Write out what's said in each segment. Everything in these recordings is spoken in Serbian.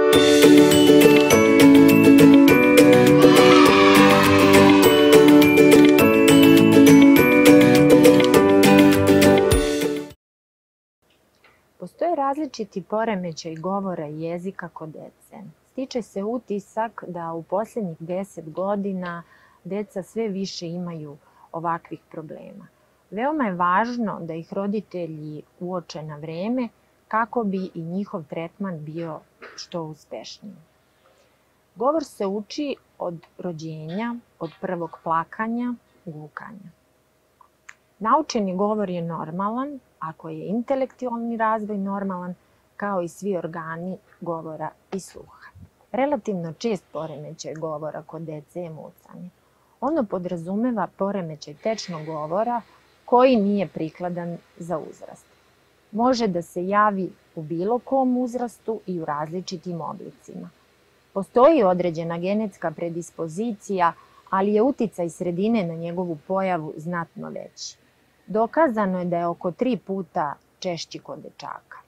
Postoje različiti poremećaji govora i jezika kod dece. Stiče se utisak da u posljednjih 10 godina deca sve više imaju ovakvih problema. Veoma je važno da ih roditelji uoče na vreme kako bi i njihov tretman bio što uspešniji. Govor se uči od rođenja, od prvog plakanja, gukanja. Naučeni govor je normalan ako je intelektualni razvoj normalan, kao i svi organi govora i sluha. Relativno čest poremećaj govora kod dece je mucanje. Ono podrazumeva poremećaj tečnog govora koji nije prikladan za uzrast. Može da se javi u bilo kom uzrastu i u različitim oblicima. Postoji određena genetska predispozicija, ali je uticaj sredine na njegovu pojavu znatno veći. Dokazano je da je oko 3 puta češći kod dečaka.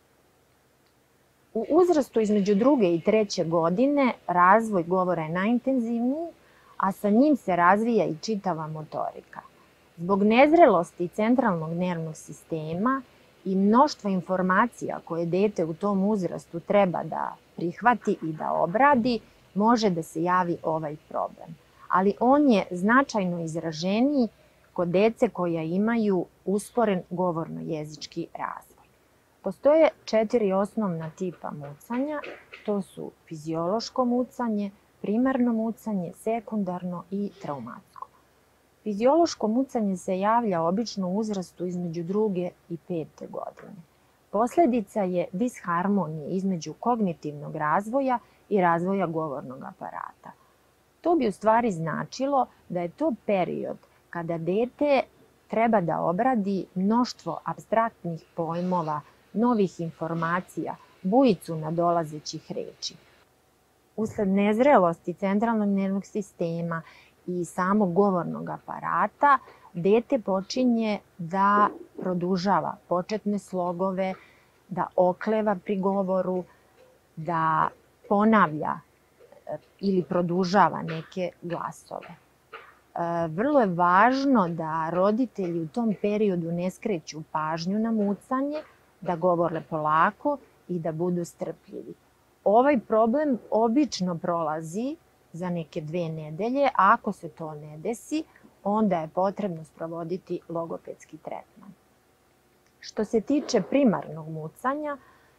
U uzrastu između 2. i 3. godine razvoj govora je najintenzivniji, a sa njim se razvija i čitava motorika. Zbog nezrelosti centralnog nervnog sistema i mnoštva informacija koje dete u tom uzrastu treba da prihvati i da obradi, može da se javi ovaj problem. Ali on je značajno izraženiji kod dece koja imaju usporen govorno-jezički razvoj. Postoje 4 osnovna tipa mucanja, to su fiziološko mucanje, primarno mucanje, sekundarno i traumatsko. Fiziološko mucanje se javlja obično u uzrastu između 2. i 5. godine. Posljedica je disharmonije između kognitivnog razvoja i razvoja govornog aparata. To bi u stvari značilo da je to period kada dete treba da obradi mnoštvo apstraktnih pojmova, novih informacija, bujicu nadolazećih reči. Usled nezrelosti centralnog nervnog sistema i samog govornog aparata, dete počinje da produžava početne slogove, da okleva pri govoru, da ponavlja ili produžava neke glasove. Vrlo je važno da roditelji u tom periodu ne skreću pažnju na mucanje, da govore polako i da budu strpljivi. Ovaj problem obično prolazi za neke 2 nedelje, a ako se to ne desi, onda je potrebno sprovoditi logopedski tretman. Što se tiče primarnog mucanja,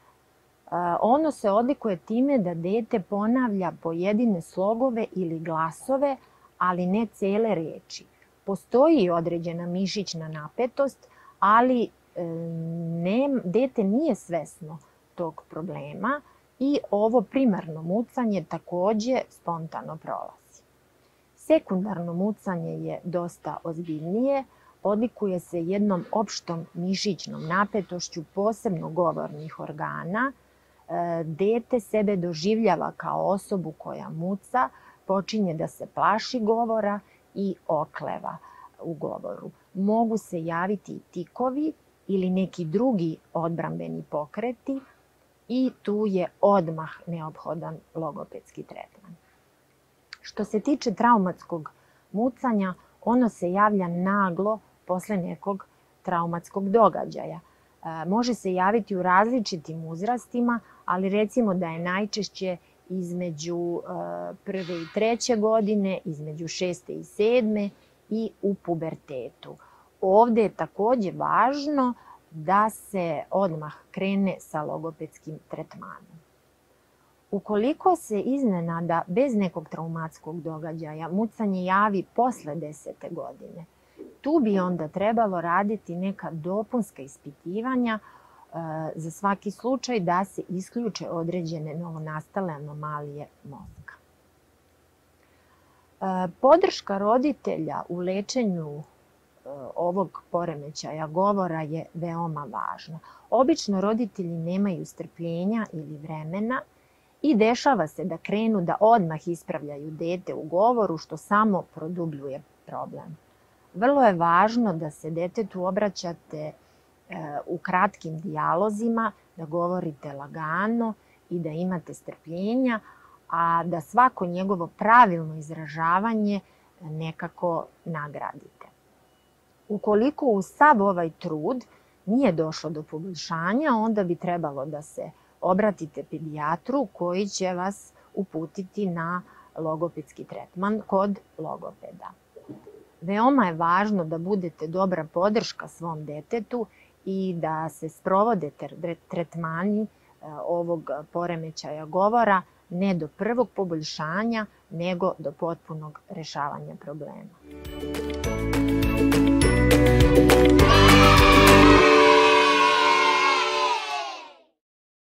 ono se odlikuje time da dete ponavlja pojedine slogove ili glasove, ali ne cele reči. Postoji određena mišićna napetost, ali dete nije svesno tog problema i ovo primarno mucanje takođe spontano prolazi. Sekundarno mucanje je dosta ozbiljnije, odlikuje se jednom opštom mišićnom napetošću, posebno govornih organa. Dete sebe doživljava kao osobu koja muca, počinje da se plaši govora i okleva u govoru. Mogu se javiti tikovi ili neki drugi odbrambeni pokreti i tu je odmah neophodan logopedski tretman. Što se tiče traumatskog mucanja, ono se javlja naglo posle nekog traumatskog događaja. Može se javiti u različitim uzrastima, ali recimo da je najčešće između 1. i 3. godine, između 6. i 7. i u pubertetu. Ovde je takođe važno da se odmah krene sa logopedskim tretmanom. Ukoliko se iznenada bez nekog traumatskog događaja mucanje javi posle 10. godine, tu bi onda trebalo raditi neka dopunska ispitivanja za svaki slučaj da se isključe određene novonastale anomalije mozga. Podrška roditelja u lečenju ovog poremećaja govora je veoma važna. Obično roditelji nemaju strpljenja ili vremena i dešava se da krenu da odmah ispravljaju dete u govoru, što samo produbljuje problem. Vrlo je važno da se detetu obraćate u kratkim dijalozima, da govorite lagano i da imate strpljenja, a da svako njegovo pravilno izražavanje nekako nagradite. Ukoliko uz sav ovaj trud nije došlo do poboljšanja, onda bi trebalo da se obratite pedijatru koji će vas uputiti na logopedski tretman kod logopeda. Veoma je važno da budete dobra podrška svom detetu i da se sprovode tretmani ovog poremećaja govora ne do prvog poboljšanja, nego do potpunog rešavanja problema.